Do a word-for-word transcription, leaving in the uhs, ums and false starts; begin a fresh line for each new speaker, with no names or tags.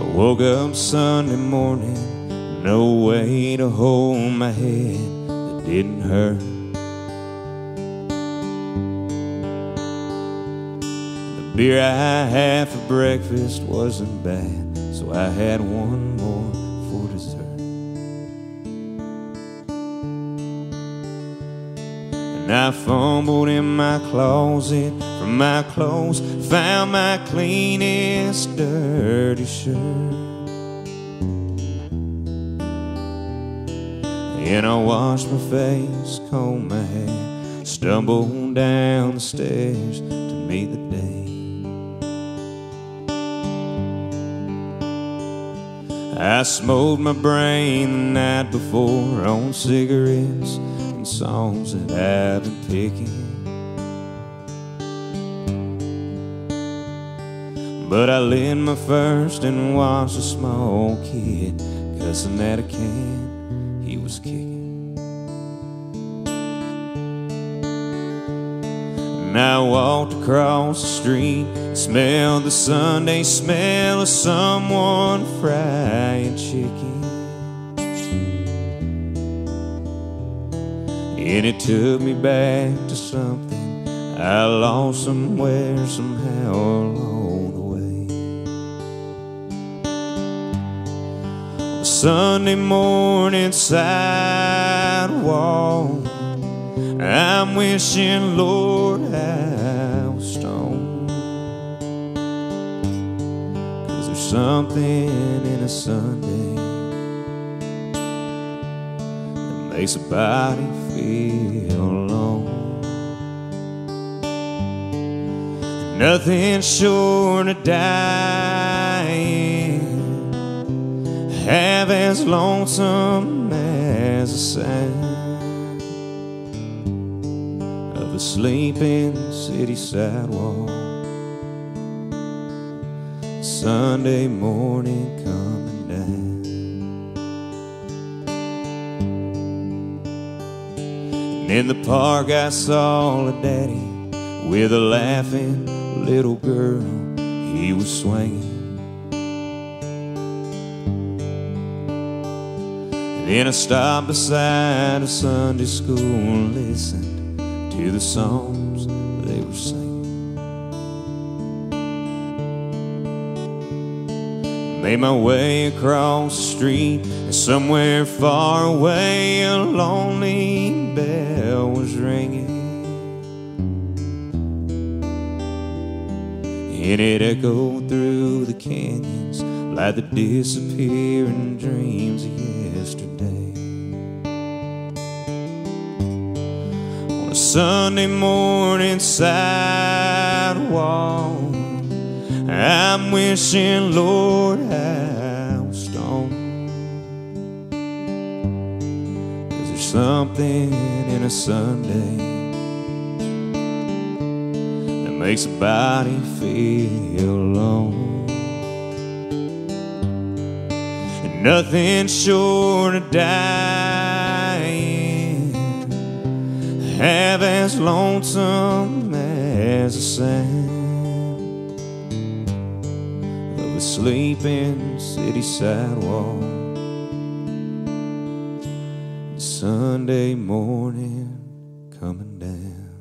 I woke up Sunday morning, no way to hold my head that didn't hurt. The beer I had for breakfast wasn't bad, so I had one more for dessert. And I fumbled in my closet for my clothes, found my cleanest dirty shirt. And I washed my face, combed my hair, stumbled down the stairs to meet the day. I smoked my brain the night before on cigarettes and songs that I've been picking. But I lit my first and watched a small kid cussing at a can he was kicking. And I walked across the street, smelled the Sunday smell of someone frying chicken. And it took me back to something I lost somewhere, somehow along the way. Sunday morning sidewalk, I'm wishing, Lord, I was stoned. 'Cause there's something in a Sunday that makes a body feel alone. Nothing short of dying, half as lonesome as a sign of a sleeping city sidewalk. Sunday morning coming down. And in the park I saw a daddy with a laughing little girl he was swinging. Then I stopped beside a Sunday school and listened to the songs they were singing. Made my way across the street, and somewhere far away a lonely bell was ringing. And it echoed through the canyons like the disappearing dreams of yesterday. On a Sunday morning sidewalk, I'm wishing, Lord, I was stoned. 'Cause there's something in a Sunday that makes a body feel alone. Nothing short of dying, half as lonesome as a sound of a sleeping city sidewalk. Sunday morning coming down.